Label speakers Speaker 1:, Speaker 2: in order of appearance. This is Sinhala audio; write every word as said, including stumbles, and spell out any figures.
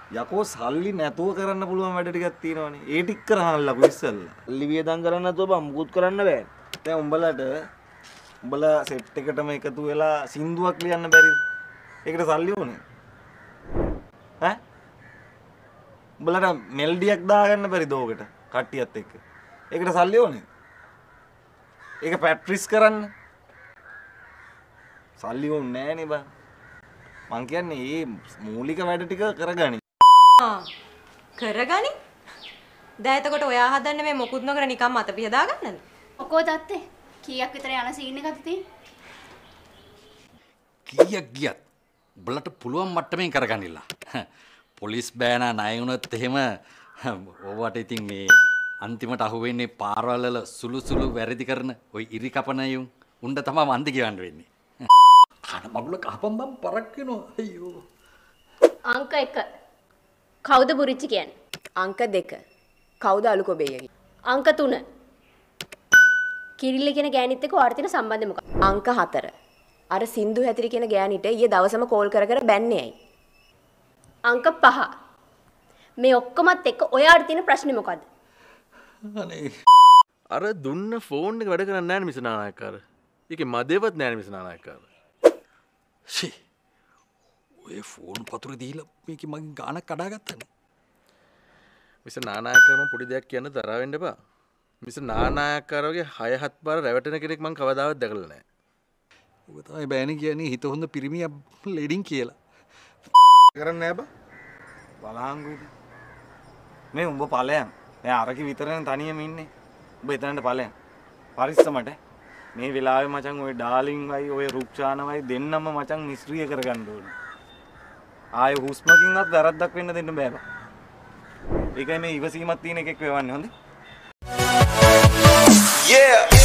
Speaker 1: යකෝ සල්ලි නැතුව කරන්න පුළුවන් වැඩ ටිකක් තියෙනවනේ. ඒ ටික කරහල්ලකෝ ඉස්සෙල්ලා.
Speaker 2: සල්ලි වියදම් කරන්න නැතුව බං මුකුත් කරන්න බෑ.
Speaker 1: දැන් උඹලට උඹලා සෙට් එකටම එකතු වෙලා සින්දුවක් ලියන්න බැරිද? ඒකට සල්ලි ඕනේ. ඈ? උඹලට මෙල්ඩියක් දාගන්න බැරිද ඕකට? කට්ටියත් එක්ක. ඒකට සල්ලි ඕනේ. ඒක පැට්‍රිස් කරන්න. සල්ලි ඕනේ නෑනේ බං. මං කියන්නේ මේ මූලික වැඩ ටික කරගනි.
Speaker 3: ආ කරගනි? දැන් එතකොට ඔයා හදන්නේ මේ මොකුත් නොකර නිකන් මත පිහ දාගන්නද?
Speaker 4: ඔකෝ තාත්තේ කීයක් විතර යන සීන් එකක්ද තියෙන්නේ?
Speaker 5: කීයක් ගියත් උඹලට පුළුවන් මට්ටමින් කරගනින්න. පොලිස් බෑනා ණය වුණත් එහෙම ඕවට ඉතින් මේ අන්තිමට අහුවෙන්නේ පාරවල් වල සුළු සුළු වැරදි කරන ওই ඉරි කපනයුන් උණ්ඩ තමයි වන්දි කියවන්න වෙන්නේ. කන මගුල කහපම් බම් පරක් වෙනවා. අයියෝ.
Speaker 4: අංක එක කවුද බුරිච්චි කියන්නේ?
Speaker 3: අංක දෙක කවුද අලු කොබෙයිගේ?
Speaker 4: අංක තුන කිරිල්ල කියන ගෑනිත් එක්ක ඔයාට තියෙන සම්බන්ධය මොකක්ද?
Speaker 3: අංක හතර අර සින්දු හැතිරි කියන ගෑනිට ඊයේ දවසම කෝල් කර කර බැන්නේ ඇයි?
Speaker 4: අංක පහ මේ ඔක්කොමත් එක්ක ඔයාට තියෙන ප්‍රශ්නේ මොකද්ද?
Speaker 5: අනේ
Speaker 2: අර දුන්න ෆෝන් එක වැඩ කරන්නේ නැහැ නේ මිස නානායක්කාර. ඒකේ මදේවත් නැහැ නේ මිස නානායක්කාර.
Speaker 5: ෂී ඔය ෆෝන් පතුර දීලා මේකේ මගේ ගානක් කඩාගත්තනේ.
Speaker 2: මිස නානායක්කාරම පොඩි දෙයක් කියන්න තරහ වෙන්න එපා. මිස නානායක්කාර වගේ හය හත් පාර රැවටෙන කෙනෙක් මං කවදාවත් දැකලා නැහැ.
Speaker 5: ඔබ තමයි බෑනේ කියන්නේ හිත හොඳ පිරිමියක් ලෙඩින් කියලා.
Speaker 1: කරන්නේ නෑ බා. බලහන්කෝ ඉතින්. මේ උඹ ඵලයන්. දැන් අරකි විතරනේ තනියම ඉන්නේ. උඹ එතනට ඵලයන්. පරිස්සමට. මේ වෙලාවේ මචං ඔය ඩාලින් වයි ඔය රුක්ෂානවයි දෙන්නම මචං නිස්ක්‍රිය කරගන්න ඕනේ. ආයේ හුස්මකින්වත් වැරද්දක් වෙන්න දෙන්න බෑ බා. ඒකයි මේ ඉවසීමක් තියෙන එකෙක් වෙවන්නේ හොඳේ. Yeah